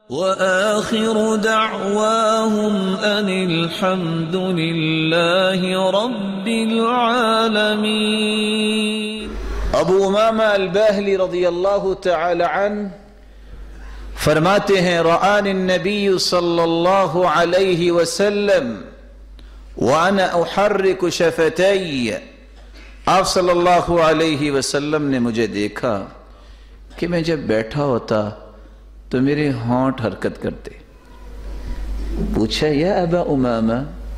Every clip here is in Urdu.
وآخر دعواهم أن الحمد لله رب العالمين۔ ابو امامہ الباہلی رضی اللہ تعالی عنہ فرماتے ہیں رآنی النبی صلی اللہ علیہ وسلم وانا احرک شفتی، آپ صلی اللہ علیہ وسلم نے مجھے دیکھا کہ میں جب بیٹھا ہوتا تو میرے ہونٹ حرکت کرتے۔ پوچھا یا ابا امامہ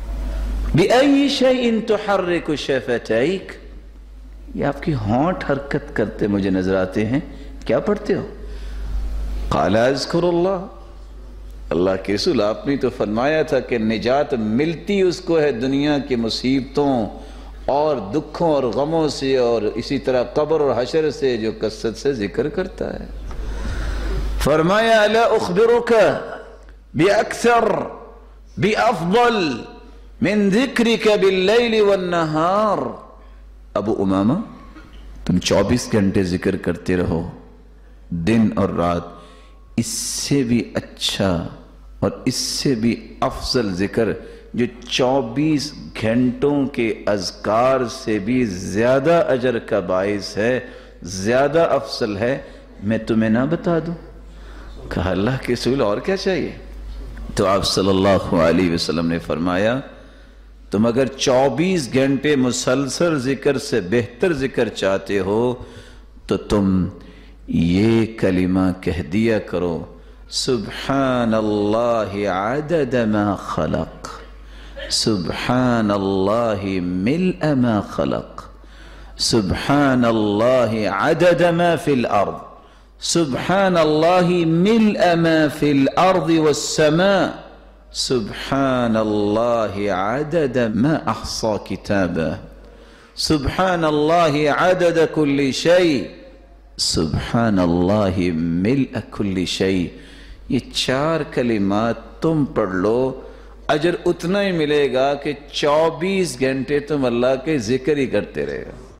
بأي شيء تحرك شفتيك، یہ آپ کی ہونٹ حرکت کرتے مجھے نظر آتے ہیں، کیا پڑھتے ہو؟ قال اذکر اللہ، اللہ کے رسول آپ نے تو فرمایا تھا کہ نجات ملتی اس کو ہے دنیا کی مصیبتوں اور دکھوں اور غموں سے، اور اسی طرح قبر اور حشر سے جو کثرت سے ذکر کرتا ہے۔ فرمایا الا اخبرک باکثر بافضل من ذکرک باللیل والنہار، ابو امامہ تم 24 گھنٹے ذکر کرتے رہو دن اور رات، اس سے بھی اچھا اور اس سے بھی افضل ذکر جو 24 گھنٹوں کے اذکار سے بھی زیادہ اجر کا باعث ہے، زیادہ افضل ہے، میں تمہیں نہ بتا دوں؟ کہا اللہ کے رسول اور کیا چاہیے؟ تو آپ صلی اللہ علیہ وسلم نے فرمایا تم اگر 24 گھنٹے مسلسل ذکر سے بہتر ذکر چاہتے ہو تو تم یہ کلمہ کہہ دیا کرو، سبحان اللہ عدد ما خلق، سبحان اللہ ملء ما خلق، سبحان اللہ عدد ما فی الارض، سبحان اللہ ملء ما فی الارض والسماء، سبحان اللہ عدد ما احصى کتابه، سبحان اللہ عدد کل شیء، سبحان اللہ ملء کل شیء۔ یہ 4 کلمات تم پڑھ لو، اجر اتنا ہی ملے گا کہ 24 گھنٹے تم اللہ کے ذکر ہی کرتے رہے۔